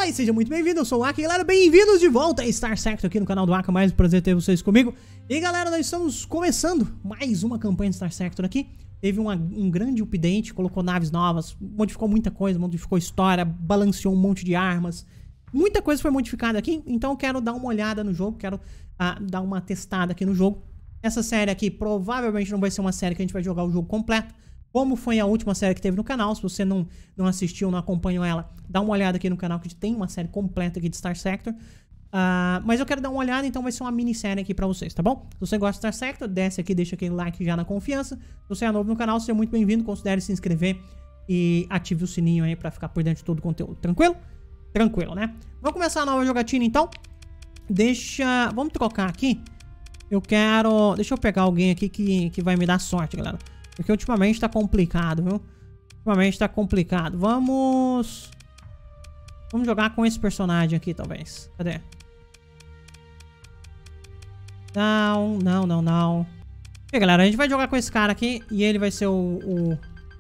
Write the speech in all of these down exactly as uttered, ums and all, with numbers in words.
Fala aí, seja muito bem-vindo, eu sou o Aka, galera, bem-vindos de volta a Star Sector aqui no canal do Aka, mais um prazer ter vocês comigo. E galera, nós estamos começando mais uma campanha de Star Sector aqui. Teve uma, um grande update, colocou naves novas, modificou muita coisa, modificou história, balanceou um monte de armas. Muita coisa foi modificada aqui, então eu quero dar uma olhada no jogo, quero uh, dar uma testada aqui no jogo. Essa série aqui provavelmente não vai ser uma série que a gente vai jogar o jogo completo, como foi a última série que teve no canal. Se você não, não assistiu, não acompanhou ela, dá uma olhada aqui no canal que tem uma série completa aqui de Star Sector. Uh, mas eu quero dar uma olhada, então vai ser uma minissérie aqui pra vocês, tá bom? Se você gosta de Star Sector, desce aqui, deixa aquele like já na confiança. Se você é novo no canal, seja muito bem-vindo, considere se inscrever e ative o sininho aí pra ficar por dentro de todo o conteúdo, tranquilo? Tranquilo, né? Vamos começar a nova jogatina, então. Deixa... Vamos trocar aqui. Eu quero... Deixa eu pegar alguém aqui que, que vai me dar sorte, galera. Porque ultimamente tá complicado, viu? Ultimamente tá complicado. Vamos... Vamos jogar com esse personagem aqui, talvez. Cadê? Não, não, não, não. E galera, a gente vai jogar com esse cara aqui e ele vai ser o... O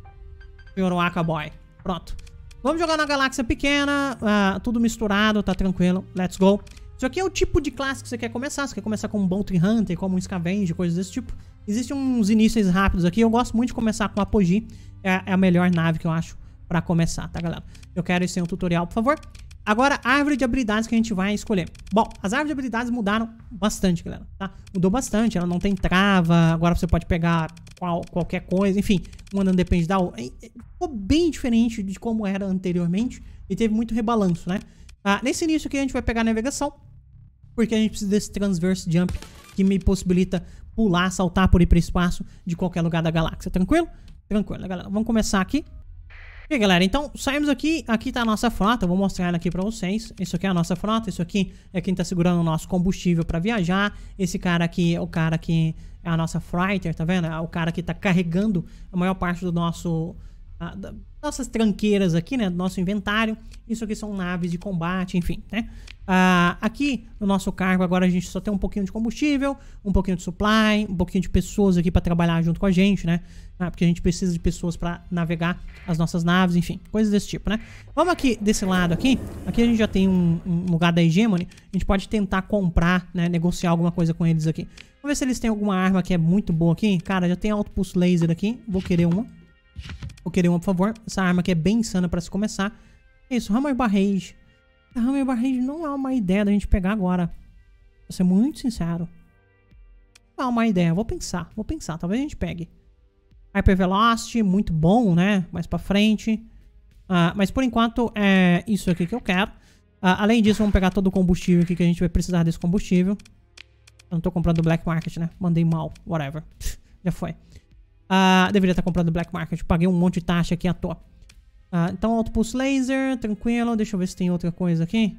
senhor Aka Boy. Pronto. Vamos jogar na galáxia pequena. Uh, tudo misturado, tá tranquilo. Let's go. Isso aqui é o tipo de classe que você quer começar. Você quer começar como um Bounty Hunter, como um Scavenger, coisas desse tipo. Existem uns inícios rápidos aqui. Eu gosto muito de começar com a Apogee. É, é a melhor nave que eu acho pra começar, tá, galera? Eu quero esse um tutorial, por favor. Agora, a árvore de habilidades que a gente vai escolher. Bom, as árvores de habilidades mudaram bastante, galera, tá? Mudou bastante. Ela não tem trava. Agora você pode pegar qual, qualquer coisa. Enfim, uma não depende da outra. Ficou bem diferente de como era anteriormente. E teve muito rebalanço, né? Ah, nesse início aqui a gente vai pegar a navegação. Porque a gente precisa desse transverse jump que me possibilita pular, saltar por ir para espaço de qualquer lugar da galáxia. Tranquilo? Tranquilo, galera. Vamos começar aqui. E aí, galera, então saímos aqui. Aqui tá a nossa frota. Eu vou mostrar ela aqui pra vocês. Isso aqui é a nossa frota. Isso aqui é quem tá segurando o nosso combustível pra viajar. Esse cara aqui é o cara que é a nossa freighter, tá vendo? É o cara que tá carregando a maior parte do nosso... A, da, nossas tranqueiras aqui, né? Do nosso inventário. Isso aqui são naves de combate, enfim, né? Ah, aqui no nosso cargo agora a gente só tem um pouquinho de combustível, um pouquinho de supply, um pouquinho de pessoas aqui para trabalhar junto com a gente, né? Ah, porque a gente precisa de pessoas para navegar as nossas naves, enfim, coisas desse tipo, né? Vamos aqui desse lado aqui. Aqui a gente já tem um, um lugar da Hegemony. A gente pode tentar comprar, né? Negociar alguma coisa com eles aqui. Vamos ver se eles têm alguma arma que é muito boa aqui. Cara, já tem Outpost Laser aqui. Vou querer uma. Vou querer uma, por favor. Essa arma aqui é bem insana para se começar. Isso, Hammer Barrage. A Hammer Barrage não é uma ideia da gente pegar agora. Vou ser muito sincero. Não é uma ideia. Vou pensar. Vou pensar. Talvez a gente pegue. Hyper Velocity. Muito bom, né? Mais pra frente. Uh, mas por enquanto é isso aqui que eu quero. Uh, além disso, vamos pegar todo o combustível aqui que a gente vai precisar desse combustível. Eu não tô comprando do Black Market, né? Mandei mal. Whatever. Já foi. Uh, deveria estar comprando do Black Market. Paguei um monte de taxa aqui à toa. Ah, então, Outpost Laser, tranquilo. Deixa eu ver se tem outra coisa aqui.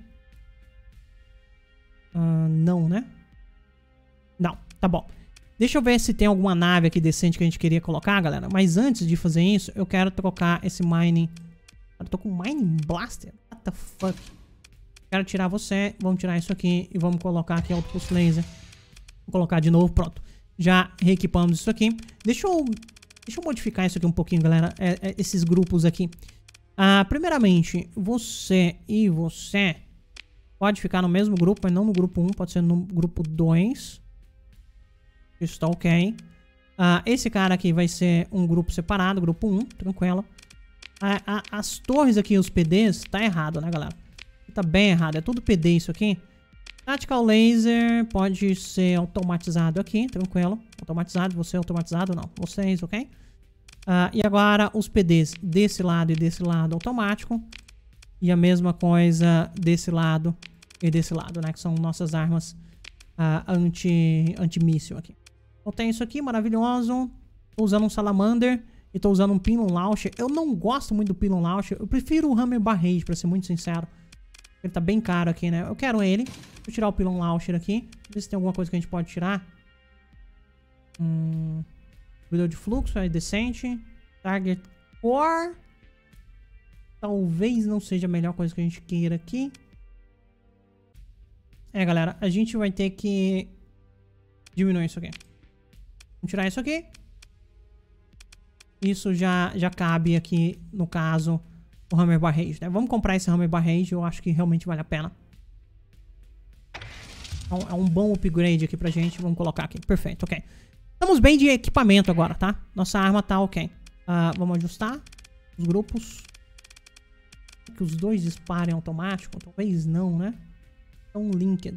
Ah, não, né? Não, tá bom. Deixa eu ver se tem alguma nave aqui decente que a gente queria colocar, galera. Mas antes de fazer isso, eu quero trocar esse Mining... Eu tô com Mining Blaster? What the fuck? Quero tirar você. Vamos tirar isso aqui e vamos colocar aqui Outpost Laser. Vou colocar de novo, pronto. Já reequipamos isso aqui. Deixa eu... Deixa eu modificar isso aqui um pouquinho, galera. É, é, esses grupos aqui. Ah, primeiramente, você e você pode ficar no mesmo grupo, mas não no grupo um, pode ser no grupo dois. Isso tá ok. Ah, esse cara aqui vai ser um grupo separado, grupo um, tranquilo. Ah, ah, as torres aqui, os P Ds, tá errado, né, galera? Tá bem errado, é tudo P D isso aqui. Tactical Laser pode ser automatizado aqui, tranquilo. Automatizado, você automatizado, não. Vocês, ok? Uh, e agora os P Ds desse lado e desse lado automático. E a mesma coisa desse lado e desse lado, né? Que são nossas armas uh, anti, anti-míssil aqui. Então tem isso aqui, maravilhoso. Tô usando um Salamander e tô usando um Pylon Launcher. Eu não gosto muito do Pylon Launcher. Eu prefiro o Hammer Barrage, pra ser muito sincero. Ele tá bem caro aqui, né? Eu quero ele. Vou tirar o Pylon Launcher aqui. Ver se tem alguma coisa que a gente pode tirar. Hum... Vidro de fluxo é decente. Target Core. Talvez não seja a melhor coisa que a gente queira aqui. É, galera. A gente vai ter que diminuir isso aqui. Vamos tirar isso aqui. Isso já, já cabe aqui, no caso, o Hammer Barrage, né? Vamos comprar esse Hammer Barrage, eu acho que realmente vale a pena. Então, é um bom upgrade aqui pra gente. Vamos colocar aqui. Perfeito, ok. Estamos bem de equipamento agora, tá? Nossa arma tá ok. Uh, vamos ajustar os grupos. Que os dois disparem automático? Talvez não, né? Estão linked.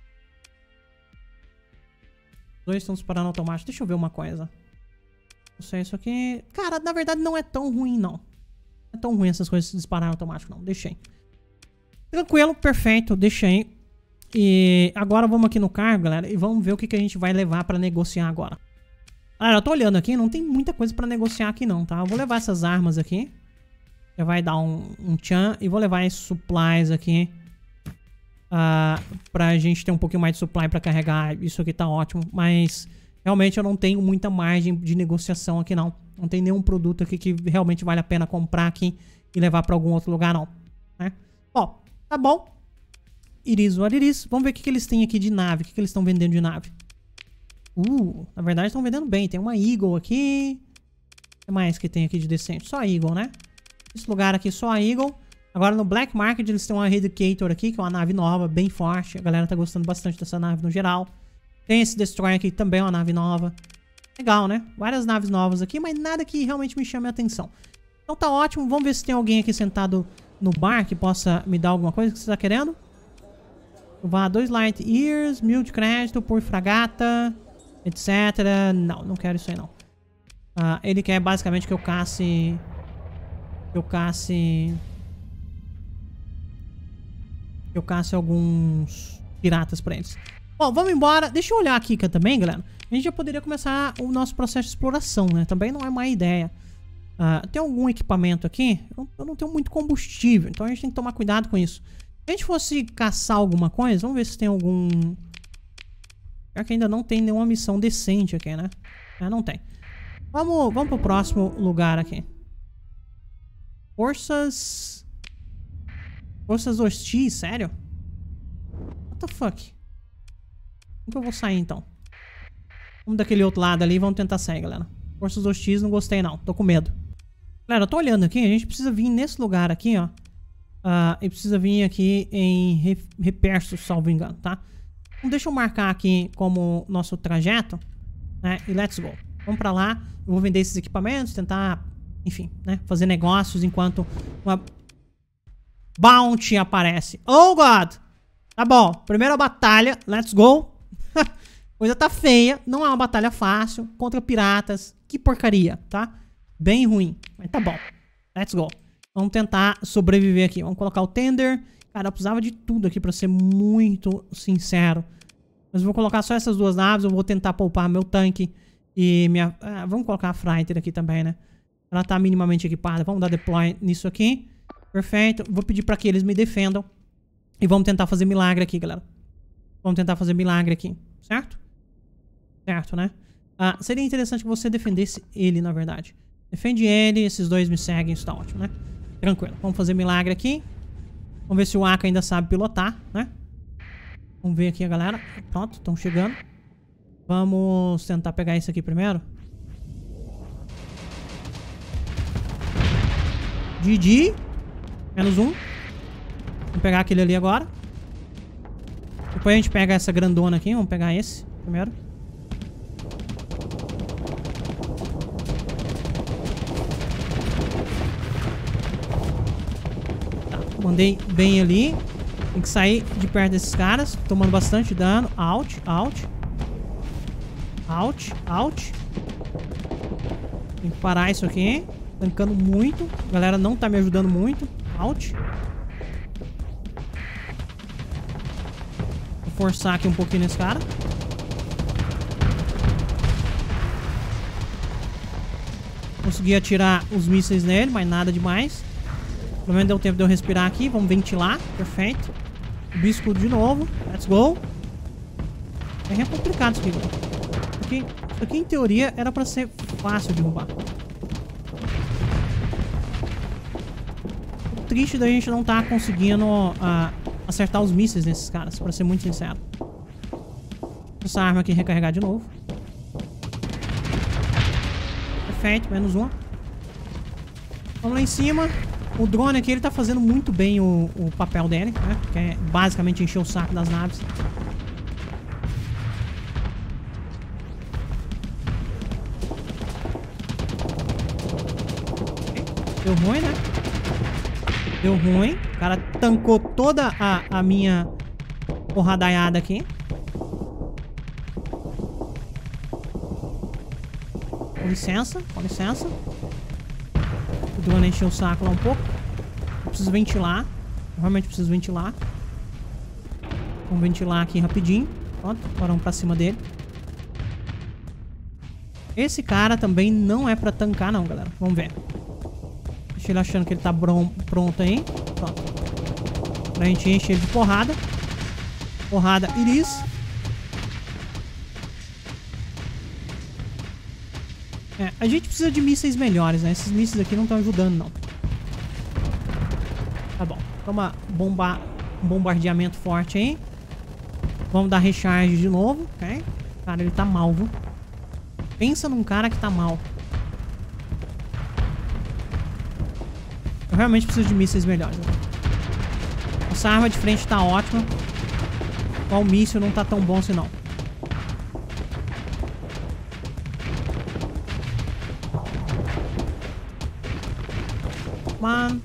Os dois estão disparando automático. Deixa eu ver uma coisa. Não sei isso aqui. Cara, na verdade não é tão ruim, não. Não é tão ruim essas coisas disparar automático, não. Deixei. Tranquilo, perfeito. Deixei. E agora vamos aqui no cargo, galera, e vamos ver o que, que a gente vai levar pra negociar agora. Galera, eu tô olhando aqui, não tem muita coisa pra negociar aqui não, tá? Eu vou levar essas armas aqui. Já vai dar um, um tchan. E vou levar esses supplies aqui. Uh, pra gente ter um pouquinho mais de supply pra carregar. Isso aqui tá ótimo. Mas realmente eu não tenho muita margem de negociação aqui não. Não tem nenhum produto aqui que realmente vale a pena comprar aqui e levar pra algum outro lugar não, né? Ó, tá bom. Iris, what it is. Vamos ver o que, que eles têm aqui de nave. O que, que eles estão vendendo de nave. Uh, na verdade estão vendendo bem. Tem uma Eagle aqui. O que mais que tem aqui de decente? Só a Eagle, né? Esse lugar aqui só a Eagle. Agora no Black Market eles têm uma Eradicator aqui, que é uma nave nova, bem forte. A galera tá gostando bastante dessa nave no geral. Tem esse Destroyer aqui, também é uma nave nova. Legal, né? Várias naves novas aqui, mas nada que realmente me chame a atenção. Então tá ótimo. Vamos ver se tem alguém aqui sentado no bar que possa me dar alguma coisa que você tá querendo. Vá dois Light Years, mil de crédito por fragata, etcétera. Não, não quero isso aí não. Uh, ele quer basicamente que eu casse... Que eu casse... Que eu casse alguns piratas pra eles. Bom, vamos embora. Deixa eu olhar aqui também, galera. A gente já poderia começar o nosso processo de exploração, né? Também não é má ideia. Uh, tem algum equipamento aqui? Eu, eu não tenho muito combustível, então a gente tem que tomar cuidado com isso. Se a gente fosse caçar alguma coisa, vamos ver se tem algum... Pior que ainda não tem nenhuma missão decente aqui, né? É, não tem. Vamos, vamos pro próximo lugar aqui. Forças... Forças hostis, sério? What the fuck? Como que eu vou sair, então? Vamos daquele outro lado ali e vamos tentar sair, galera. Forças hostis, não gostei, não. Tô com medo. Galera, eu tô olhando aqui. A gente precisa vir nesse lugar aqui, ó. Uh, e precisa vir aqui em Reperso, salvo engano, tá? Então deixa eu marcar aqui como nosso trajeto, né? E let's go. Vamos pra lá. Eu vou vender esses equipamentos, tentar, enfim, né? Fazer negócios enquanto uma bounty aparece. Oh, God! Tá bom. Primeira batalha. Let's go. Coisa tá feia. Não é uma batalha fácil. Contra piratas. Que porcaria, tá? Bem ruim. Mas tá bom. Let's go. Vamos tentar sobreviver aqui. Vamos colocar o tender. Cara, eu precisava de tudo aqui pra ser muito sincero. Mas eu vou colocar só essas duas naves. Eu vou tentar poupar meu tanque. E minha... Ah, vamos colocar a Fighter aqui também, né? Ela tá minimamente equipada. Vamos dar deploy nisso aqui. Perfeito. Vou pedir pra que eles me defendam. E vamos tentar fazer milagre aqui, galera. Vamos tentar fazer milagre aqui. Certo? Certo, né? Ah, seria interessante que você defendesse ele, na verdade. Defende ele. Esses dois me seguem. Isso tá ótimo, né? Tranquilo. Vamos fazer milagre aqui. Vamos ver se o Aka ainda sabe pilotar, né? Vamos ver aqui a galera. Pronto, estão chegando. Vamos tentar pegar isso aqui primeiro. G G. Menos um. Vamos pegar aquele ali agora. Depois a gente pega essa grandona aqui. Vamos pegar esse primeiro. Mandei bem ali. Tem que sair de perto desses caras. Tomando bastante dano. Out, out. Out, out. Tem que parar isso aqui. Tancando muito. A galera não tá me ajudando muito. Out. Vou forçar aqui um pouquinho nesse cara. Consegui atirar os mísseis nele, mas nada demais. Pelo menos deu tempo de eu respirar aqui. Vamos ventilar. Perfeito. Bisco de novo. Let's go. É complicado isso aqui, galera. Isso aqui, isso aqui, em teoria, era pra ser fácil de derrubar. O triste da gente não tá conseguindo uh, acertar os mísseis nesses caras, pra ser muito sincero. Essa arma aqui recarregar de novo. Perfeito. Menos uma. Vamos lá em cima. O drone aqui, ele tá fazendo muito bem o, o papel dele, né? Que é basicamente encher o saco das naves. Deu ruim, né? Deu ruim. O cara tancou toda a, a minha porradaiada aqui. Com licença, com licença. O drone encheu o saco lá um pouco. Eu preciso ventilar. Eu realmente preciso ventilar. Vamos ventilar aqui rapidinho. Pronto, agora vamos pra cima dele. Esse cara também não é pra tancar não, galera. Vamos ver. Deixa ele achando que ele tá pronto aí. Pronto. Pra gente encher ele de porrada. Porrada Iris. É, a gente precisa de mísseis melhores, né? Esses mísseis aqui não estão ajudando, não. Tá bom. Toma bomba, um bombardeamento forte aí. Vamos dar recharge de novo, ok? Cara, ele tá mal, viu? Pensa num cara que tá mal. Eu realmente preciso de mísseis melhores, né? Essa arma de frente tá ótima. O míssil não tá tão bom assim, não. Mano.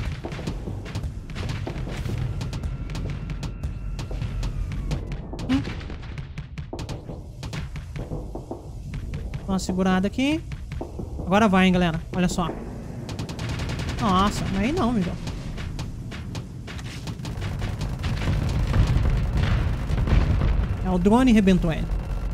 Hum. Dá uma segurada aqui. Agora vai, hein, galera. Olha só. Nossa, aí não, Miguel. É, o drone rebentou ele.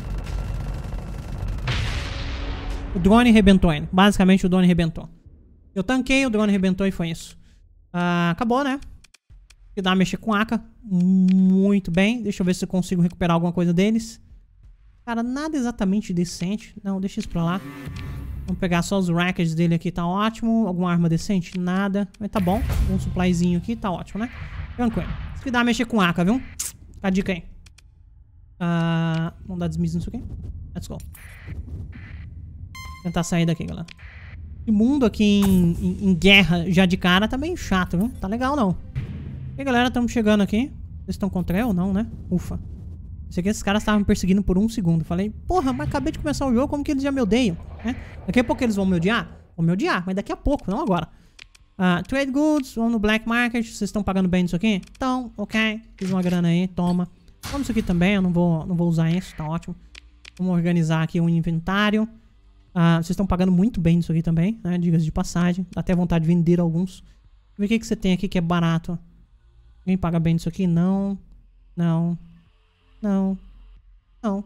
O drone rebentou ele. Basicamente, o drone rebentou. Eu tanquei, o drone rebentou e foi isso. Ah, acabou, né? Que dá a mexer com A K. Muito bem. Deixa eu ver se eu consigo recuperar alguma coisa deles. Cara, nada exatamente decente. Não, deixa isso pra lá. Vamos pegar só os rackets dele aqui, tá ótimo. Alguma arma decente? Nada. Mas tá bom. Um supplyzinho aqui, tá ótimo, né? Tranquilo. Isso que dá a mexer com A K, viu? Fica a dica aí. Ah, vamos dar desmiss nisso aqui. Let's go. Tentar sair daqui, galera. Esse mundo aqui em, em, em guerra já de cara tá meio chato, viu? Tá legal, não. E aí, galera, estamos chegando aqui. Vocês estão contra eu ou não, né? Ufa. Isso aqui, esses caras estavam me perseguindo por um segundo. Falei, porra, mas acabei de começar o jogo, como que eles já me odeiam? Né? Daqui a pouco eles vão me odiar? Vão me odiar, mas daqui a pouco, não agora. Uh, trade goods, vamos no black market. Vocês estão pagando bem nisso aqui? Então, ok. Fiz uma grana aí, toma. Vamos isso aqui também, eu não vou, não vou usar isso, tá ótimo. Vamos organizar aqui um inventário. Uh, vocês estão pagando muito bem nisso aqui também, né? Diga-se de passagem. Dá até vontade de vender alguns. Vê o que, que você tem aqui que é barato. Alguém paga bem nisso aqui? Não. Não. Não. Não.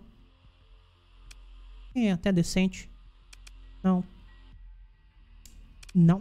É até decente. Não. Não.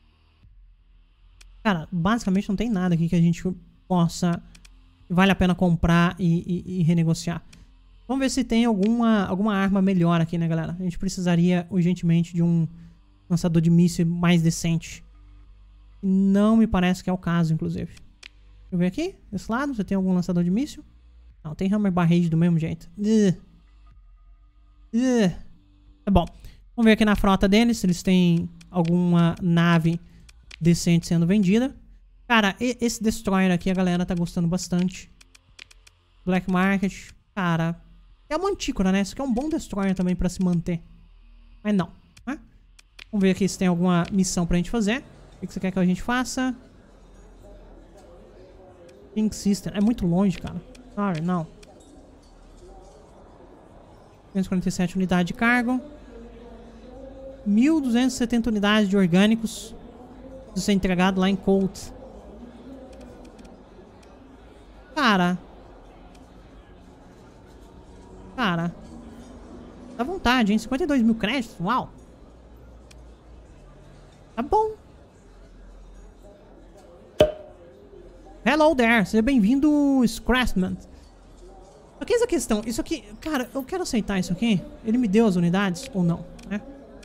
Cara, basicamente não tem nada aqui que a gente possa... Vale a pena comprar e, e, e renegociar. Vamos ver se tem alguma, alguma arma melhor aqui, né, galera? A gente precisaria urgentemente de um lançador de míssil mais decente. Não me parece que é o caso, inclusive. Deixa eu ver aqui. Desse lado, você tem algum lançador de míssil? Não, tem Hammer Barrage do mesmo jeito. Uh. Uh. Tá bom. Vamos ver aqui na frota deles se eles têm alguma nave decente sendo vendida. Cara, esse Destroyer aqui a galera tá gostando bastante. Black Market. Cara, é uma antícora, né? Isso aqui é um bom Destroyer também pra se manter. Mas não, né? Vamos ver aqui se tem alguma missão pra gente fazer. O que você quer que a gente faça? Pink System. É muito longe, cara. Sorry, não. duzentas e quarenta e sete unidades de cargo. mil duzentas e setenta unidades de orgânicos. Isso ser entregado lá em Colt. Cara. Cara. Dá vontade, hein? cinquenta e dois mil créditos? Uau. Tá bom. Hello there. Seja bem-vindo, Scraftman. Só que essa questão, isso aqui... Cara, eu quero aceitar isso aqui. Ele me deu as unidades ou não, né?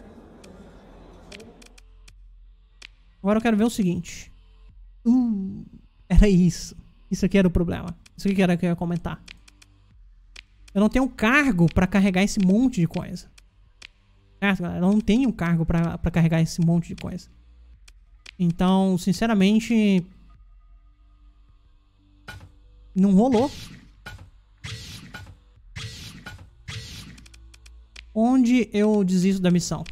Agora eu quero ver o seguinte. Uh, era isso. Isso aqui era o problema. Isso aqui era o que eu ia comentar. Eu não tenho cargo pra carregar esse monte de coisa. Certo, galera? Eu não tenho cargo pra, pra carregar esse monte de coisa. Então, sinceramente... Não rolou. Onde eu desisto da missão?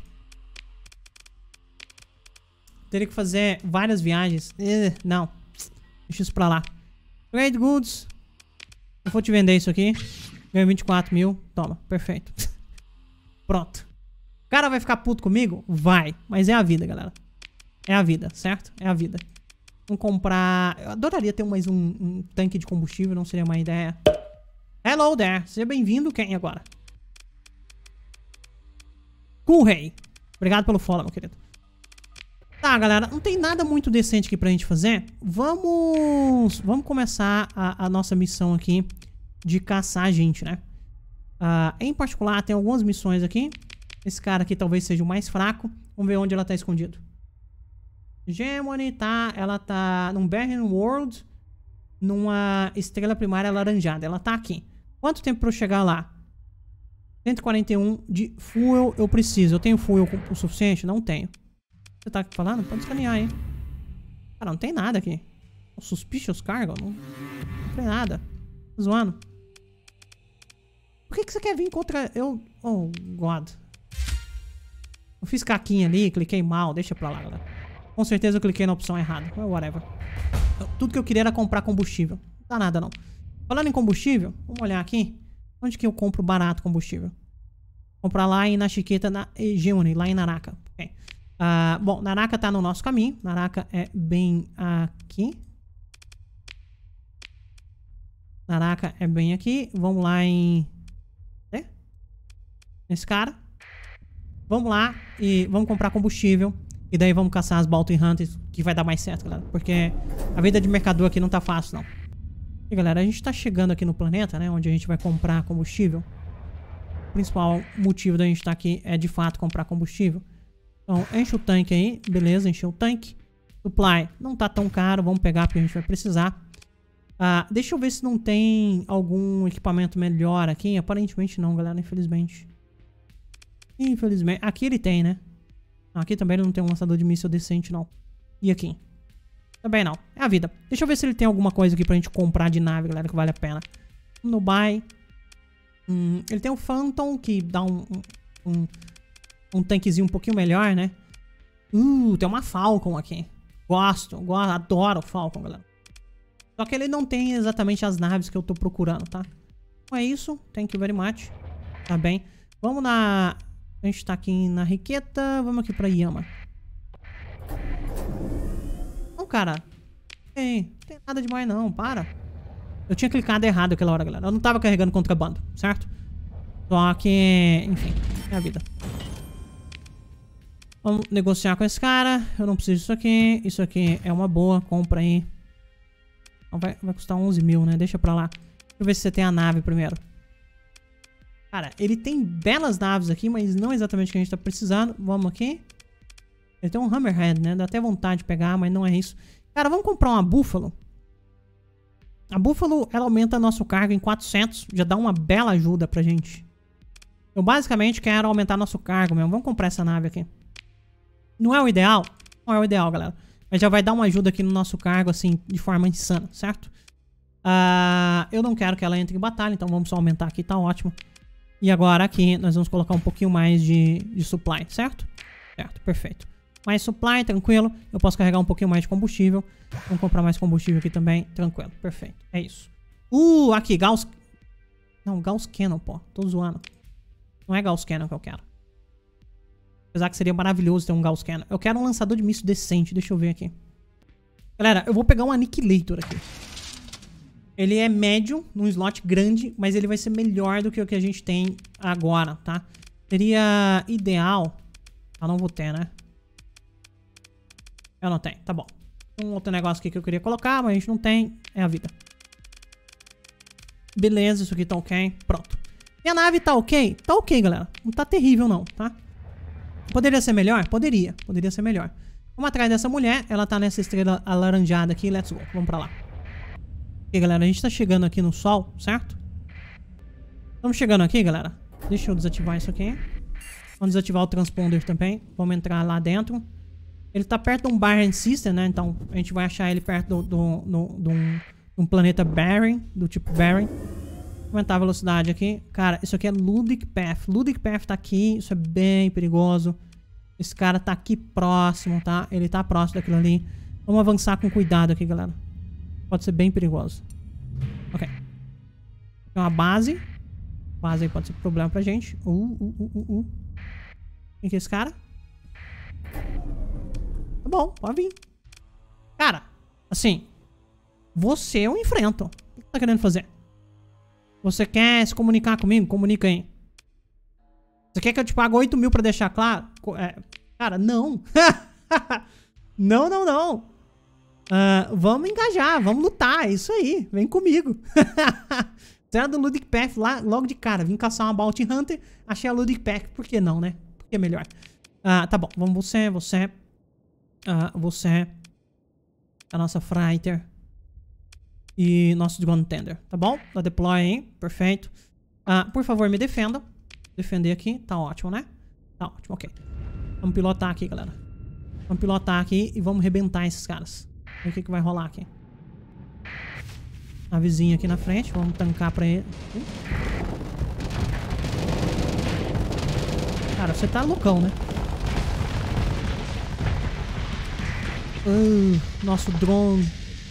Teria que fazer várias viagens. Eh, não. Deixa isso pra lá. Trade goods. Eu vou te vender isso aqui. Ganho vinte e quatro mil. Toma. Perfeito. Pronto. O cara vai ficar puto comigo? Vai. Mas é a vida, galera. É a vida, certo? É a vida. Vamos comprar... Eu adoraria ter mais um, um tanque de combustível. Não seria uma ideia. Hello there. Seja bem-vindo. Quem agora? Cool Rei. Obrigado pelo follow, meu querido. Tá, galera. Não tem nada muito decente aqui pra gente fazer. Vamos... Vamos começar a, a nossa missão aqui de caçar a gente, né? Uh, em particular, tem algumas missões aqui. Esse cara aqui talvez seja o mais fraco. Vamos ver onde ela tá escondido. Gemini, tá? Ela tá num Barren World, numa estrela primária alaranjada. Ela tá aqui. Quanto tempo pra eu chegar lá? cento e quarenta e um de fuel eu preciso. Eu tenho fuel o suficiente? Não tenho. Você tá falando? Pode escanear, hein? Cara, não tem nada aqui. O Suspicious Cargo? Não, não tem nada. Tô zoando. Por que que você quer vir contra... Eu... Oh, God. Eu fiz caquinha ali, cliquei mal. Deixa pra lá, galera. Com certeza eu cliquei na opção errada. Well, whatever. Tudo que eu queria era comprar combustível. Não dá nada, não. Falando em combustível, vamos olhar aqui. Onde que eu compro barato combustível? Comprar lá e na Chiqueta, na Egeone, lá em Naraka. Okay. Uh, bom, Naraka tá no nosso caminho. Naraka é bem aqui. Naraka é bem aqui. Vamos lá em... É? Esse cara. Vamos lá e vamos comprar combustível. E daí vamos caçar as Bounty Hunters, que vai dar mais certo, galera. Porque a vida de mercador aqui não tá fácil, não. E galera, a gente tá chegando aqui no planeta, né? Onde a gente vai comprar combustível. O principal motivo da gente estar tá aqui é de fato comprar combustível. Então, enche o tanque aí. Beleza, encheu o tanque. Supply não tá tão caro. Vamos pegar porque a gente vai precisar. Ah, deixa eu ver se não tem algum equipamento melhor aqui. Aparentemente não, galera. Infelizmente. Infelizmente. Aqui ele tem, né? Aqui também ele não tem um lançador de míssil decente, não. E aqui? Também não. É a vida. Deixa eu ver se ele tem alguma coisa aqui pra gente comprar de nave, galera, que vale a pena. No buy. Hum, ele tem o Phantom, que dá um, um, um, um tanquezinho um pouquinho melhor, né? Uh, tem uma Falcon aqui. Gosto, gosto, adoro o Falcon, galera. Só que ele não tem exatamente as naves que eu tô procurando, tá? Então é isso. Thank you very much. Tá bem. Vamos na... A gente tá aqui na Riqueta. Vamos aqui pra Yama. Não, cara. Ei, não tem nada demais não, para. Eu tinha clicado errado aquela hora, galera. Eu não tava carregando contrabando, certo? Só que... Enfim, é a vida. Vamos negociar com esse cara. Eu não preciso disso aqui. Isso aqui é uma boa. Compra aí. Vai, vai custar onze mil, né? Deixa pra lá. Deixa eu ver se você tem a nave primeiro. Cara, ele tem belas naves aqui, mas não exatamente o que a gente tá precisando. Vamos aqui. Ele tem um Hammerhead, né? Dá até vontade de pegar, mas não é isso. Cara, vamos comprar uma Buffalo. A Buffalo, ela aumenta nosso cargo em quatrocentos. Já dá uma bela ajuda pra gente. Eu basicamente quero aumentar nosso cargo mesmo. Vamos comprar essa nave aqui. Não é o ideal? Não é o ideal, galera. Mas já vai dar uma ajuda aqui no nosso cargo, assim, de forma insana, certo? Uh, eu não quero que ela entre em batalha, então vamos só aumentar aqui, tá ótimo. E agora aqui nós vamos colocar um pouquinho mais de, de supply, certo? Certo, perfeito. Mais supply, tranquilo. Eu posso carregar um pouquinho mais de combustível. Vamos comprar mais combustível aqui também, tranquilo, perfeito. É isso. Uh, aqui, Gauss... Não, Gauss Cannon, pô. Tô zoando. Não é Gauss Cannon que eu quero. Apesar que seria maravilhoso ter um Gauss Cannon. Eu quero um lançador de míssil decente, deixa eu ver aqui. Galera, eu vou pegar um Annihilator aqui. Ele é médio, num slot grande, mas ele vai ser melhor do que o que a gente tem agora, tá? Seria ideal... Eu não vou ter, né? Eu não tenho, tá bom. Um outro negócio aqui que eu queria colocar, mas a gente não tem. É a vida. Beleza, isso aqui tá ok. Pronto. E a nave tá ok? Tá ok, galera. Não tá terrível, não, tá? Poderia ser melhor? Poderia. Poderia ser melhor. Vamos atrás dessa mulher. Ela tá nessa estrela alaranjada aqui. Let's go. Vamos pra lá. Ok, galera. A gente tá chegando aqui no sol, certo? Estamos chegando aqui, galera. Deixa eu desativar isso aqui. Vamos desativar o transponder também. Vamos entrar lá dentro. Ele tá perto de um Barren System, né? Então a gente vai achar ele perto de um, um, um planeta Barren, do tipo Barren. Aumentar a velocidade aqui. Cara, isso aqui é Ludic Path. Ludic Path tá aqui, isso é bem perigoso. Esse cara tá aqui próximo, tá? Ele tá próximo daquilo ali. Vamos avançar com cuidado aqui, galera. Pode ser bem perigoso. Ok. Tem uma base. Base aí pode ser problema pra gente. Uh, uh, uh, uh, uh. Quem que é esse cara? Tá bom, pode vir. Cara, assim. Você eu enfrento. O que você tá querendo fazer? Você quer se comunicar comigo? Comunica aí. Você quer que eu te pague oito mil pra deixar claro? É, cara, não. Não, não, não. Uh, vamos engajar, vamos lutar. É isso aí. Vem comigo. Você era do Ludic Path lá, logo de cara. Vim caçar uma Bounty Hunter. Achei a Ludic Path. Por que não, né? Por que melhor? Uh, tá bom. Vamos você, você. Uh, você. A nossa Fighter. E nosso Gun Tender. Tá bom? Dá deploy aí. Perfeito. Uh, por favor, me defenda. Defender aqui. Tá ótimo, né? Tá ótimo, ok. Vamos pilotar aqui, galera. Vamos pilotar aqui e vamos arrebentar esses caras. Ver o que, que vai rolar aqui. A vizinha aqui na frente. Vamos tancar pra ele. Cara, você tá loucão, né? Uh, nosso drone.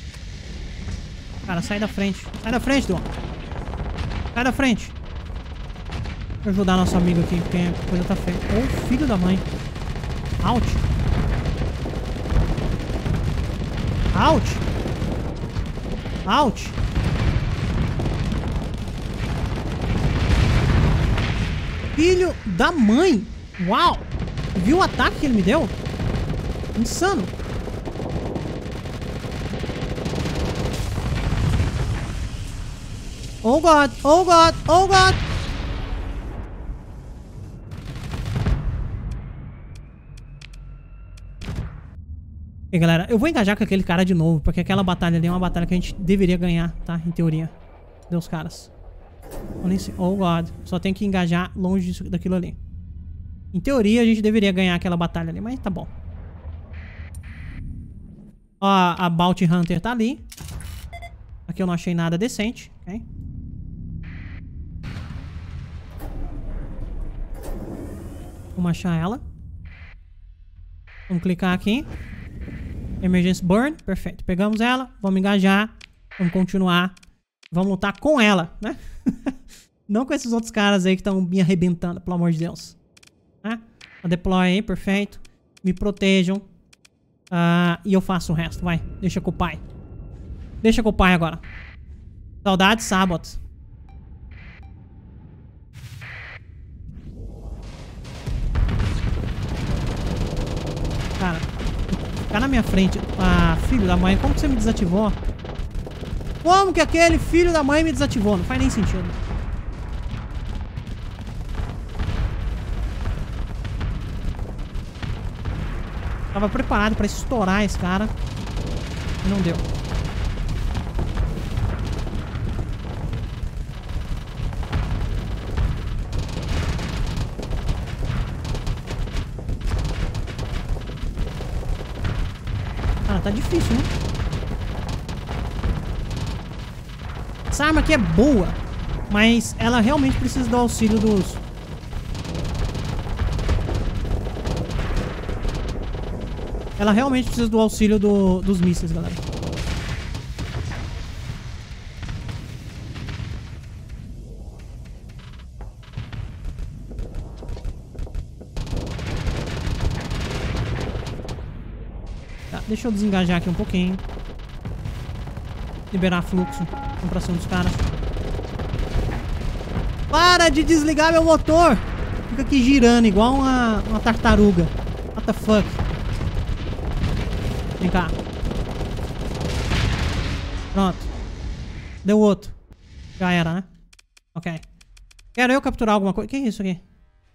Cara, sai da frente. Sai da frente, drone. Sai da frente. Vou ajudar nosso amigo aqui, porque a coisa tá feia. Ô, oh, filho da mãe. Out. Out. Out. Filho da mãe. Uau. Viu o ataque que ele me deu? Insano. Oh God. Oh God. Oh God. E galera, eu vou engajar com aquele cara de novo, porque aquela batalha ali é uma batalha que a gente deveria ganhar, tá? Em teoria. Deus, caras. Oh God. Só tem que engajar longe disso, daquilo ali. Em teoria, a gente deveria ganhar aquela batalha ali, mas tá bom. Ó, a Bounty Hunter tá ali. Aqui eu não achei nada decente, ok? Vamos achar ela. Vamos clicar aqui. Emergency Burn, perfeito. Pegamos ela, vamos engajar, vamos continuar, vamos lutar com ela, né? Não com esses outros caras aí que estão me arrebentando, pelo amor de Deus. Né? A deploy aí, perfeito. Me protejam. Uh, e eu faço o resto, vai. Deixa com o pai. Deixa com o pai agora. Saudade, Sabot. Cara, ficar na minha frente. Ah, filho da mãe, como que você me desativou? Como que aquele filho da mãe me desativou? Não faz nem sentido. Tava preparado pra estourar esse cara. E não deu. Cara, tá difícil, né? Essa arma aqui é boa, mas ela realmente precisa do auxílio dos... Ela realmente precisa do auxílio do, dos mísseis, galera. Tá, deixa eu desengajar aqui um pouquinho. Liberar fluxo. Vamos pra cima dos caras. Para de desligar meu motor! Fica aqui girando igual uma, uma tartaruga. What the fuck? Vem cá. Pronto. Deu outro. Já era, né? Ok. Quero eu capturar alguma coisa. O que é isso aqui?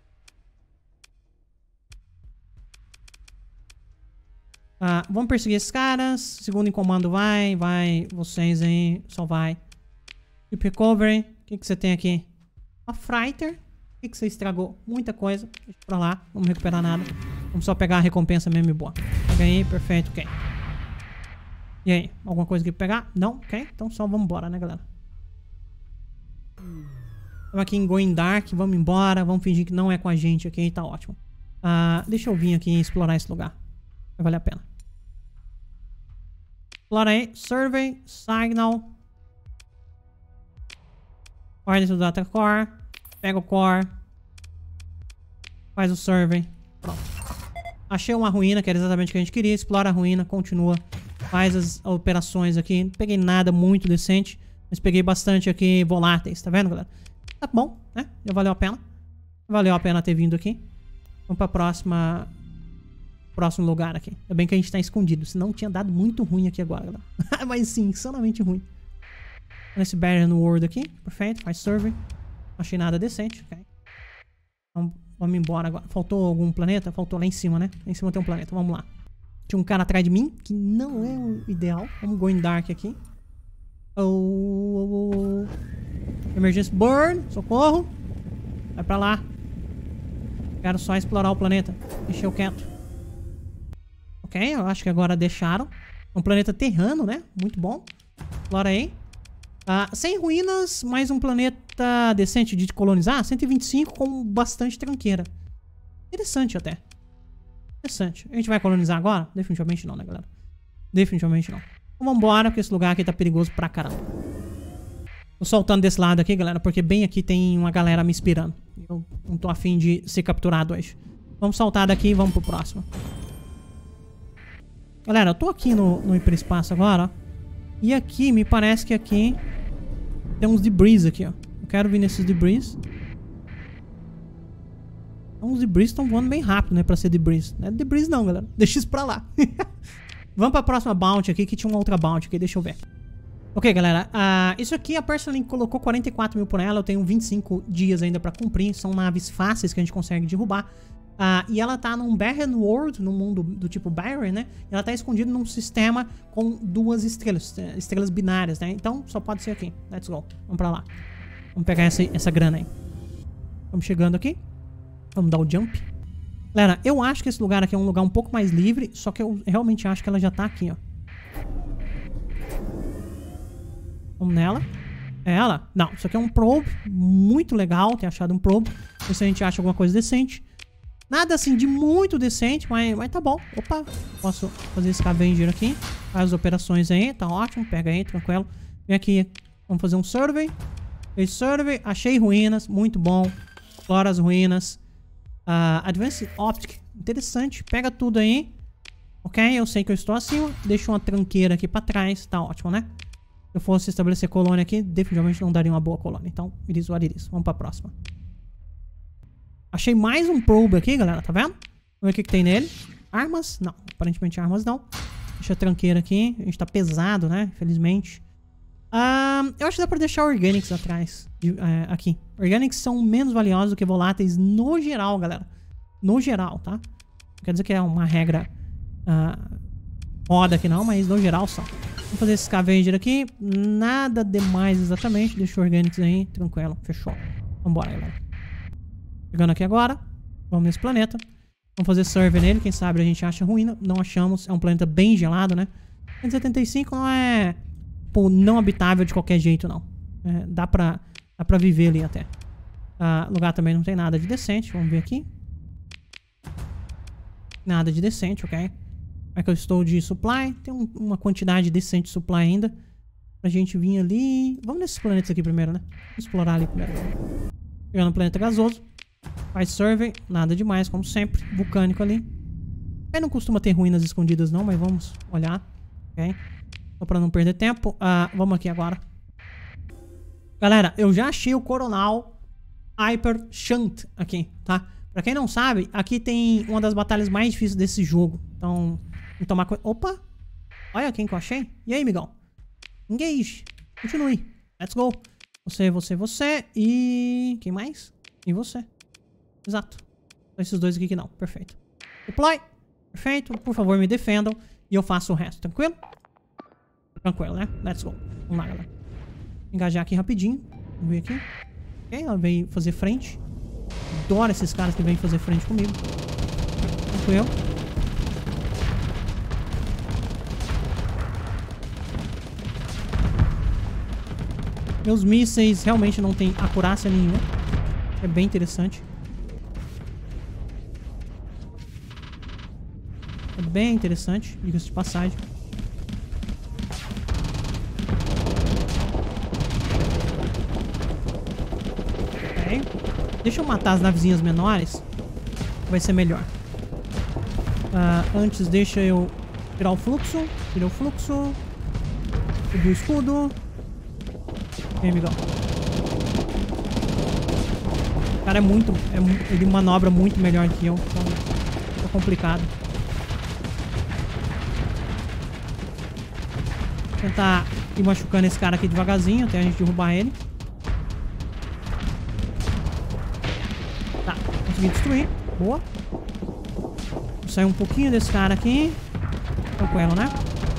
Ah, vamos perseguir esses caras. Segundo em comando vai. Vai. Vocês aí. Só vai. Keep recovery. O que, que você tem aqui? Uma Fighter. O que, que você estragou? Muita coisa. Deixa pra lá. Não vamos recuperar nada. Vamos só pegar a recompensa mesmo e boa. Pega aí, perfeito, ok. E aí, alguma coisa aqui pra pegar? Não? Ok, então só vamos embora, né, galera? Estamos aqui em Going Dark, vamos embora, vamos fingir que não é com a gente aqui, tá ótimo. Uh, deixa eu vir aqui e explorar esse lugar. Vai valer a pena. Explora aí, Survey, Signal. Ordem do Data Core. Pega o Core. Faz o Survey. Pronto. Achei uma ruína, que era exatamente o que a gente queria. Explora a ruína, continua. Faz as operações aqui. Não peguei nada muito decente, mas peguei bastante aqui voláteis, tá vendo, galera? Tá bom, né? Já valeu a pena. Valeu a pena ter vindo aqui. Vamos pra próxima... Próximo lugar aqui. Ainda bem que a gente tá escondido, senão tinha dado muito ruim aqui agora, galera. Mas sim, insanamente ruim. Nesse Barrier no World aqui. Perfeito, faz survey. Não achei nada decente, ok. Vamos, vamos embora agora. Faltou algum planeta? Faltou lá em cima, né? Lá em cima tem um planeta, vamos lá. Tinha um cara atrás de mim, que não é o ideal. Vamos Going Dark aqui. Oh, oh, oh. Emergency Burn, socorro. Vai pra lá. Quero só explorar o planeta. Deixa eu quieto. Ok, eu acho que agora deixaram. Um planeta terrano, né? Muito bom. Explora aí. Uh, sem ruínas, mais um planeta decente de colonizar. cento e vinte e cinco com bastante tranqueira. Interessante até. Interessante. A gente vai colonizar agora? Definitivamente não, né, galera? Definitivamente não. Então vambora, porque esse lugar aqui tá perigoso pra caramba. Tô soltando desse lado aqui, galera, porque bem aqui tem uma galera me inspirando. Eu não tô afim de ser capturado hoje. Vamos soltar daqui e vamos pro próximo. Galera, eu tô aqui no, no hiperespaço agora, ó. E aqui, me parece que aqui tem uns debris aqui, ó. Eu quero vir nesses debris. Então, os debris estão voando bem rápido, né? Pra ser debris. Não é debris não, galera. Deixa isso pra lá. Vamos pra próxima bounty aqui, que tinha uma outra bounty aqui. Deixa eu ver. Ok, galera. Uh, isso aqui, a Personalink colocou quarenta e quatro mil por ela. Eu tenho vinte e cinco dias ainda pra cumprir. São naves fáceis que a gente consegue derrubar. Uh, e ela tá num Barren World, num mundo do tipo Barren, né? Ela tá escondida num sistema com duas estrelas, estrelas binárias, né? Então, só pode ser aqui. Let's go. Vamos pra lá. Vamos pegar essa, essa grana aí. Estamos chegando aqui. Vamos dar o jump. Galera, eu acho que esse lugar aqui é um lugar um pouco mais livre, só que eu realmente acho que ela já tá aqui, ó. Vamos nela. É ela? Não, isso aqui é um probe. Muito legal ter achado um probe. Ver se a gente acha alguma coisa decente. Nada assim de muito decente, mas, mas tá bom. Opa, posso fazer esse scavenger aqui. Faz as operações aí, tá ótimo. Pega aí, tranquilo. Vem aqui, vamos fazer um survey. Fez survey, achei ruínas, muito bom. Explora as ruínas. Uh, Advanced Optic, interessante. Pega tudo aí. Ok, eu sei que eu estou acima. Deixa uma tranqueira aqui pra trás, tá ótimo, né? Se eu fosse estabelecer colônia aqui, definitivamente não daria uma boa colônia. Então, iris what it is. Vamos pra próxima. Achei mais um probe aqui, galera, tá vendo? Vamos ver o que, que tem nele. Armas? Não, aparentemente armas não. Deixa a tranqueira aqui. A gente tá pesado, né? Infelizmente. Uh, eu acho que dá pra deixar Organics atrás. De, uh, aqui. Organics são menos valiosos do que voláteis no geral, galera. No geral, tá? Não quer dizer que é uma regra uh, roda aqui não, mas no geral só. Vamos fazer esse scavenger aqui. Nada demais exatamente. Deixa o Organics aí. Tranquilo. Fechou. Vambora, galera. Chegando aqui agora. Vamos nesse planeta. Vamos fazer survey nele. Quem sabe a gente acha ruína. Não achamos. É um planeta bem gelado, né? cento e setenta e cinco não é... Pô, não habitável de qualquer jeito, não. É, dá, pra, dá pra viver ali até. Uh, lugar também não tem nada de decente. Vamos ver aqui. Nada de decente, ok. Como é que eu estou de supply? Tem um, uma quantidade decente de supply ainda. Pra gente vir ali... Vamos nesses planetas aqui primeiro, né? Vamos explorar ali primeiro. Chegando no planeta gasoso. Faz survey. Nada demais, como sempre. Vulcânico ali. Aí não costuma ter ruínas escondidas não, mas vamos olhar. Ok. Só pra não perder tempo. Uh, vamos aqui agora. Galera, eu já achei o Coronal Hyper Shunt aqui, tá? Pra quem não sabe, aqui tem uma das batalhas mais difíceis desse jogo. Então, tem que tomar cuidado. Opa! Olha quem que eu achei. E aí, migão? Engage. Continue. Let's go. Você, você, você. E... Quem mais? E você. Exato. Só esses dois aqui que não. Perfeito. Deploy. Perfeito. Por favor, me defendam. E eu faço o resto. Tranquilo? Tranquilo, né? Let's go. Vamos lá, galera. Engajar aqui rapidinho. Vamos ver aqui. Ok, ela veio fazer frente. Adoro esses caras que vêm fazer frente comigo. Tranquilo. Meus mísseis realmente não tem acurácia nenhuma. É bem interessante. É bem interessante, diga-se de passagem. Ok. Deixa eu matar as navezinhas menores. Vai ser melhor. Uh, antes, deixa eu tirar o fluxo. Tira o fluxo. Subir o escudo. Vem, amigão. O cara é muito... É, ele manobra muito melhor que eu. Então, é complicado. Vou tentar ir machucando esse cara aqui devagarzinho até a gente derrubar ele. Tá, consegui destruir. Boa. Vou sair um pouquinho desse cara aqui. Tranquilo, né?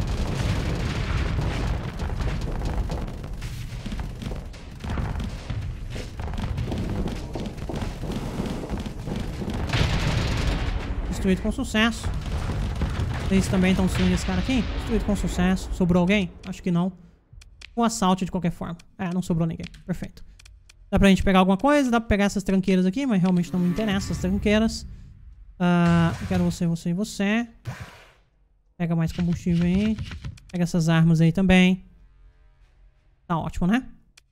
Destruído com sucesso. Vocês também estão destruindo esse cara aqui? Destruído com sucesso. Sobrou alguém? Acho que não. O assalto de qualquer forma. É, não sobrou ninguém. Perfeito. Dá pra gente pegar alguma coisa? Dá pra pegar essas tranqueiras aqui, mas realmente não me interessa essas tranqueiras. Uh, eu quero você, você e você. Pega mais combustível aí. Pega essas armas aí também. Tá ótimo, né?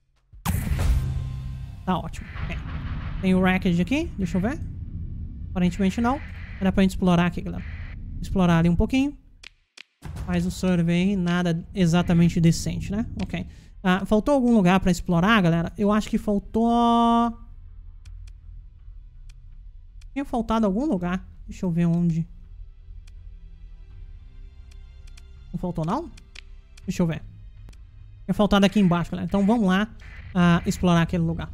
Tá ótimo. Okay. Tem o wreckage aqui. Deixa eu ver. Aparentemente não. Dá pra gente explorar aqui, galera. Explorar ali um pouquinho. Faz o survey. Nada exatamente decente, né? Ok. Ah, faltou algum lugar pra explorar, galera? Eu acho que faltou... Tinha faltado algum lugar. Deixa eu ver onde. Não faltou, não? Deixa eu ver. Tinha faltado aqui embaixo, galera. Então vamos lá uh, explorar aquele lugar.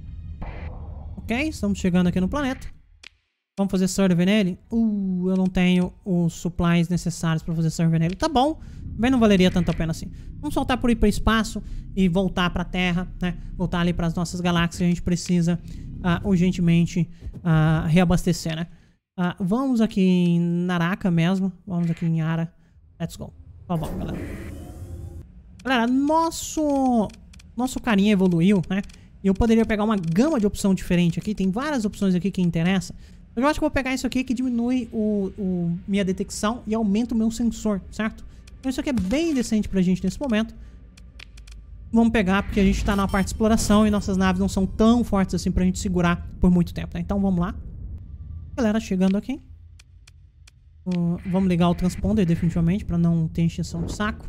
Ok, estamos chegando aqui no planeta. Vamos fazer survey nele? Uh, eu não tenho os supplies necessários pra fazer survey nele. Tá bom, mas não valeria tanto a pena assim. Vamos soltar por ir para o espaço e voltar pra Terra, né? Voltar ali para as nossas galáxias. A gente precisa uh, urgentemente uh, reabastecer, né? Uh, vamos aqui em Naraka mesmo. Vamos aqui em Ara. Let's go. Tá bom, galera. Galera, nosso, nosso carinha evoluiu, né? E eu poderia pegar uma gama de opção diferente aqui. Tem várias opções aqui que interessam. Eu acho que vou pegar isso aqui que diminui o, o minha detecção e aumenta o meu sensor, certo? Então isso aqui é bem decente pra gente nesse momento. Vamos pegar porque a gente tá na parte de exploração e nossas naves não são tão fortes assim pra gente segurar por muito tempo, né? Então vamos lá. Galera, chegando aqui. Uh, vamos ligar o transponder definitivamente pra não ter encheção de saco.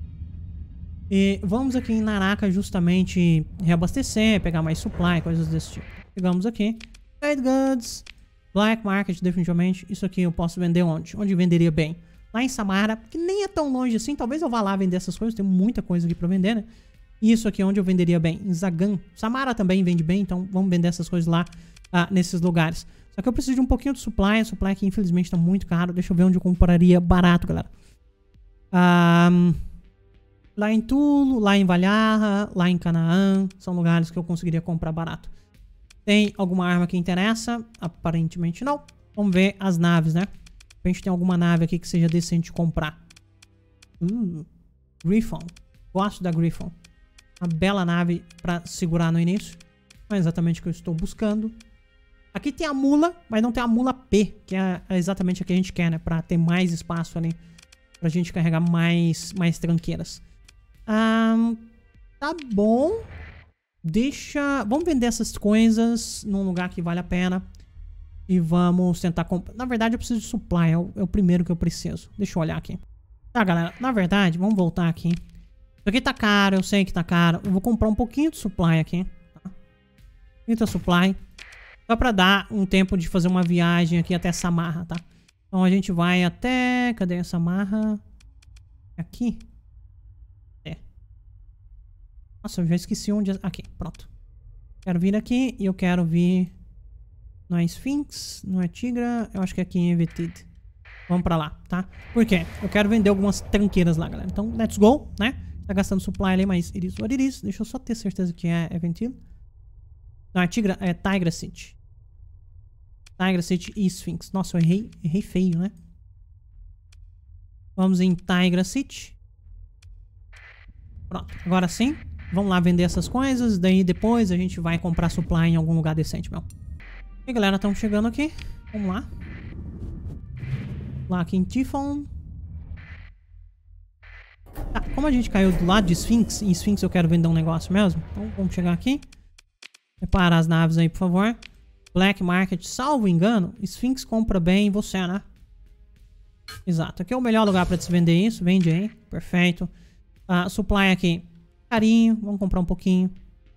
E vamos aqui em Naraka justamente reabastecer, pegar mais supply, coisas desse tipo. Chegamos aqui. Trade goods. Black Market, definitivamente. Isso aqui eu posso vender onde? Onde venderia bem? Lá em Samara, que nem é tão longe assim. Talvez eu vá lá vender essas coisas. Tem muita coisa aqui pra vender, né? E isso aqui é onde eu venderia bem? Em Zagan. Samara também vende bem, então vamos vender essas coisas lá, ah, nesses lugares. Só que eu preciso de um pouquinho de supply. O supply aqui, infelizmente, tá muito caro. Deixa eu ver onde eu compraria barato, galera. Um, lá em Tulo, lá em Valhalla, lá em Canaã. São lugares que eu conseguiria comprar barato. Tem alguma arma que interessa? Aparentemente não. Vamos ver as naves, né? A gente tem alguma nave aqui que seja decente de comprar. Uh, Griffon. Gosto da Griffon. Uma bela nave pra segurar no início. Não é exatamente o que eu estou buscando. Aqui tem a mula, mas não tem a mula P, que é exatamente a que a gente quer, né? Pra ter mais espaço ali. Pra gente carregar mais, mais tranqueiras. Um, tá bom. Deixa... Vamos vender essas coisas num lugar que vale a pena. E vamos tentar comprar... Na verdade, eu preciso de supply. É o, é o primeiro que eu preciso. Deixa eu olhar aqui. Tá, galera. Na verdade, vamos voltar aqui. Isso aqui tá caro. Eu sei que tá caro. Eu vou comprar um pouquinho de supply aqui. Tá? Muita supply. Só pra dar um tempo de fazer uma viagem aqui até Samarra, tá? Então a gente vai até... Cadê essa Samarra? Aqui? Nossa, eu já esqueci onde... Aqui, pronto. Quero vir aqui e eu quero vir... Não é Sphinx, não é Tigra. Eu acho que é aqui em Evetid. Vamos pra lá, tá? Por quê? Eu quero vender algumas tranqueiras lá, galera. Então, let's go, né? Tá gastando supply ali, mas it is what it is. Deixa eu só ter certeza que é Evetid. Não, é Tigra, é Tigra City. Tigra City e Sphinx. Nossa, eu errei, errei feio, né? Vamos em Tigra City. Pronto, agora sim. vamos lá vender essas coisas. Daí depois a gente vai comprar supply em algum lugar decente, meu. E galera, estamos chegando aqui. Vamos lá. Lá aqui em Typhon. Tá, como a gente caiu do lado de Sphinx, em Sphinx eu quero vender um negócio mesmo. Então vamos chegar aqui. Preparar as naves aí, por favor. Black Market, salvo engano, Sphinx compra bem você, né? Exato, aqui é o melhor lugar pra se vender isso. Vende aí, perfeito. uh, Supply aqui, carinho, vamos comprar um pouquinho.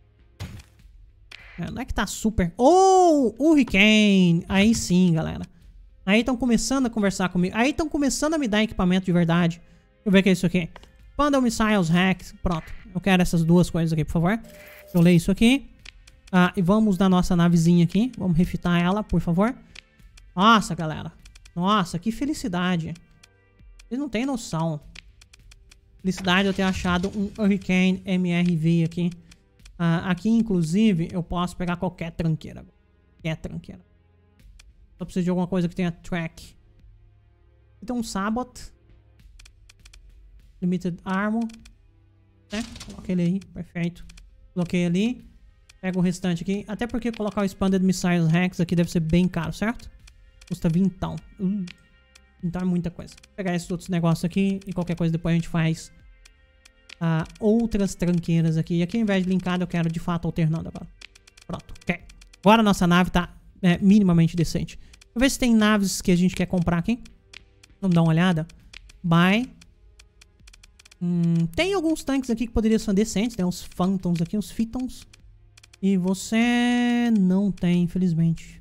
é, Não é que tá super... Oh, Hurricane. Aí sim, galera. Aí estão começando a conversar comigo. Aí estão começando a me dar equipamento de verdade. Deixa eu ver o que é isso aqui. Pandal Missiles Hacks, pronto. Eu quero essas duas coisas aqui, por favor. Deixa eu ler isso aqui. Ah, e vamos na nossa navezinha aqui. Vamos refitar ela, por favor. Nossa, galera. Nossa, que felicidade. Vocês não têm noção. Felicidade eu ter achado um Hurricane M R V aqui. Ah, aqui, inclusive, eu posso pegar qualquer tranqueira. Qualquer tranqueira. Só preciso de alguma coisa que tenha track. Então, um Sabot. Limited Armor. Né? Coloquei ele aí. Perfeito. Coloquei ali. Pega o restante aqui. Até porque colocar o Expanded Missiles Hacks aqui deve ser bem caro, certo? Custa vintão. Uh, então é muita coisa. Vou pegar esses outros negócios aqui. E qualquer coisa depois a gente faz uh, outras tranqueiras aqui. E aqui ao invés de linkado eu quero de fato alternando agora. Pronto. Ok. Agora a nossa nave tá é, minimamente decente. Vamos ver se tem naves que a gente quer comprar aqui. Vamos dar uma olhada. Buy. Hum, tem alguns tanques aqui que poderiam ser decentes. Tem uns Phantoms aqui, uns Phytons. E você não tem, infelizmente.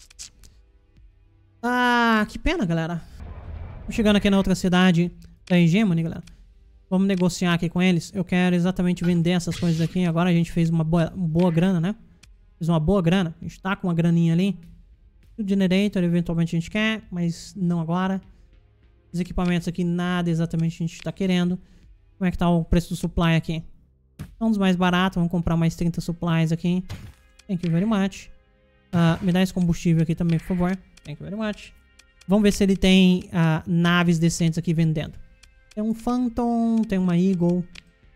Ah, que pena, galera. Chegando aqui na outra cidade da Hegemony, galera. Vamos negociar aqui com eles. Eu quero exatamente vender essas coisas aqui. Agora a gente fez uma boa, uma boa grana, né? Fez uma boa grana. A gente tá com uma graninha ali. O Generator, eventualmente a gente quer, mas não agora. Os equipamentos aqui, nada exatamente a gente tá querendo. Como é que tá o preço do supply aqui? É um dos mais baratos. Vamos comprar mais trinta supplies aqui. Thank you very much. Uh, me dá esse combustível aqui também, por favor. Thank you very much. Vamos ver se ele tem uh, naves decentes aqui vendendo. Tem um Phantom, tem uma Eagle.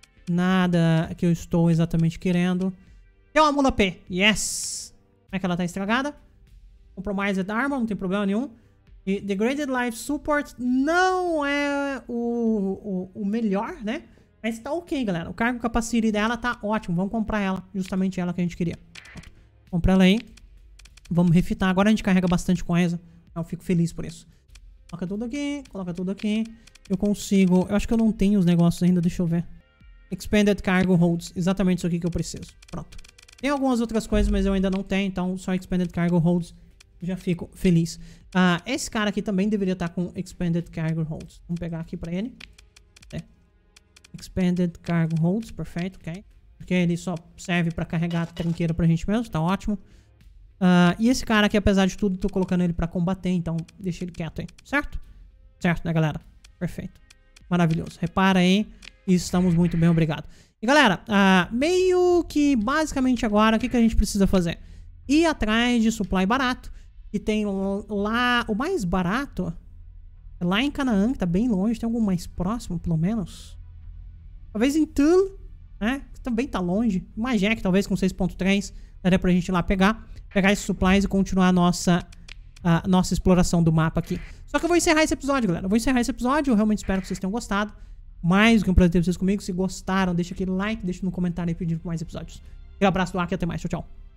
Nada que eu estou exatamente querendo. Tem uma Mula P. Yes! Como é que ela tá estragada? Compromised Armor, não tem problema nenhum. E Degraded Life Support não é o, o, o melhor, né? Mas tá ok, galera. O cargo capacity dela tá ótimo. Vamos comprar ela. Justamente ela que a gente queria. Compra ela aí. Vamos refitar. Agora a gente carrega bastante coisa. Eu fico feliz por isso. Coloca tudo aqui. Coloca tudo aqui. Eu consigo... Eu acho que eu não tenho os negócios ainda. Deixa eu ver. Expanded Cargo Holds. Exatamente isso aqui que eu preciso. Pronto. Tem algumas outras coisas, mas eu ainda não tenho. Então, só Expanded Cargo Holds. Já fico feliz. Ah, esse cara aqui também deveria estar com Expanded Cargo Holds. Vamos pegar aqui pra ele. É. Expanded Cargo Holds. Perfeito, ok. Porque ele só serve pra carregar a tranqueira pra gente mesmo. Tá ótimo. Uh, e esse cara aqui, apesar de tudo, tô colocando ele pra combater. Então, deixa ele quieto aí. Certo? Certo, né, galera? Perfeito. Maravilhoso. Repara aí. Estamos muito bem, obrigado. E, galera, uh, meio que basicamente agora, o que, que a gente precisa fazer? Ir atrás de supply barato. E tem lá... O mais barato é lá em Canaã, que tá bem longe. Tem algum mais próximo, pelo menos? Talvez em Tulle, né? Que também tá longe. Magek, talvez com seis ponto três. Daria pra gente ir lá pegar. Pegar esses supplies e continuar a nossa, a nossa exploração do mapa aqui. Só que eu vou encerrar esse episódio, galera. Eu vou encerrar esse episódio. Eu realmente espero que vocês tenham gostado. Mais do que um prazer ter vocês comigo. Se gostaram, deixa aquele like. Deixa no comentário aí pedindo por mais episódios. Um abraço do Aki e até mais. Tchau, tchau.